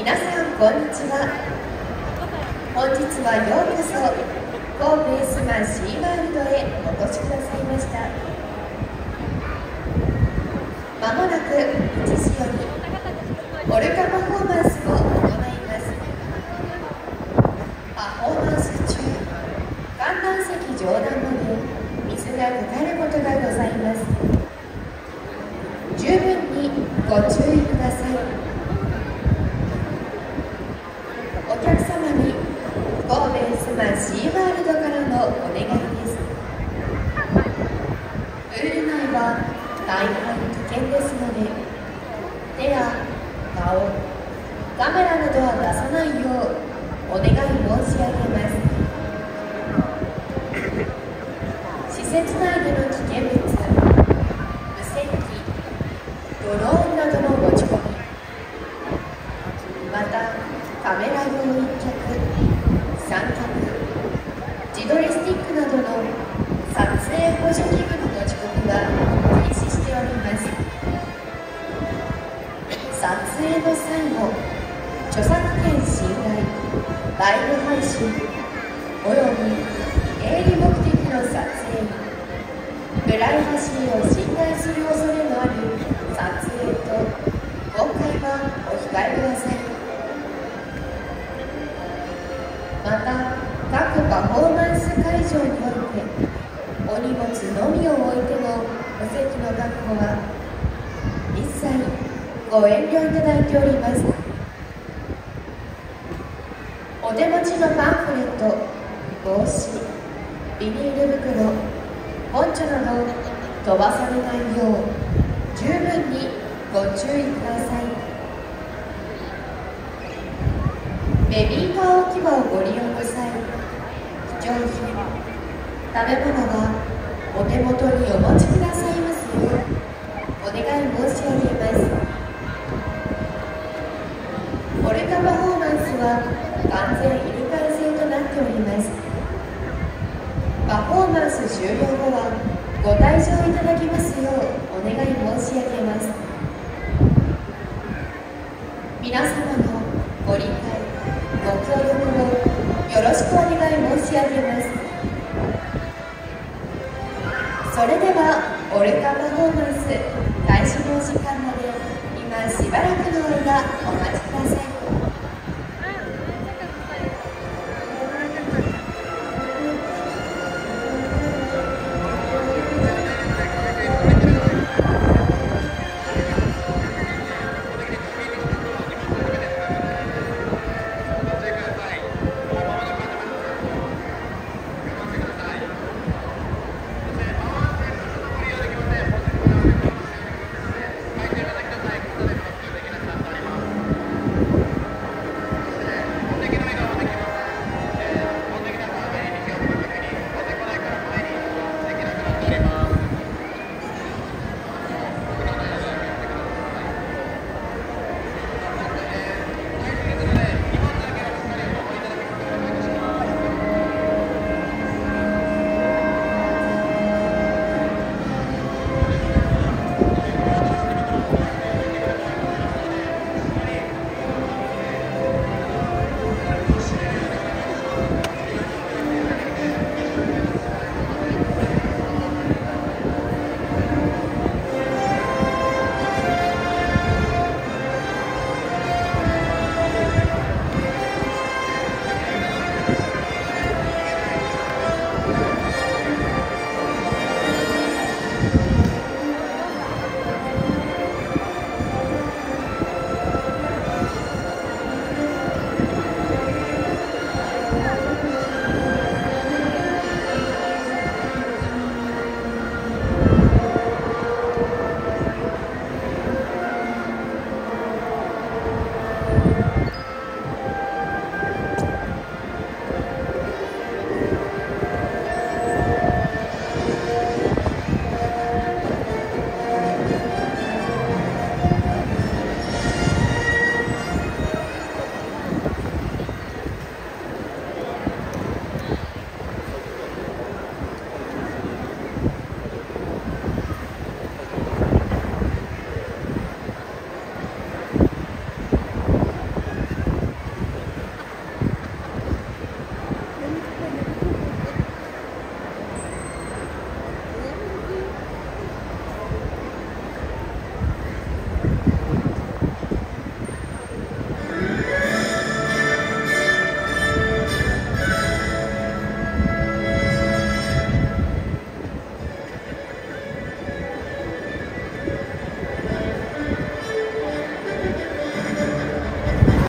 皆さんこんにちは。本日はようこそ神戸エスマンシーワールドへお越しくださいました。まもなく1時よりポルカパフォーマンスを行います。パフォーマンス中、観覧席上段まで水がかかることがございます。十分にご注意ください。お客様に神戸エスマンシーワールドからのお願いです。プール内は大変危険ですので、手や顔、カメラなどは出さないようお願い申し上げます。施設内での危険物、無線機、ドローンなどの持ち込み、またカメラ用一脚、三脚、自撮りスティックなどの撮影補助器具の持ち込みは禁止しております。撮影の際も著作権侵害、ライブ配信および営利目的の撮影、プライバシーを侵害する恐れのある撮影と公開はお控えください。また各パフォーマンス会場においてお荷物のみを置いてのお席の確保は一切ご遠慮いただいております。お手持ちのパンフレット、帽子、ビニール袋、ポンチョなど飛ばされないよう十分にご注意ください。ベビーカー置き場をご利用の際、貴重品、食べ物はお手元にお持ちくださいますようお願い申し上げます。ポルカパフォーマンスは完全イルカン制となっております。パフォーマンス終了後はご退場いただきますようお願い申し上げます。皆様のご理解、ご協力をよろしくお願い申し上げます。それではポルカパフォーマンス開始の時間まで今しばらくの間お待ち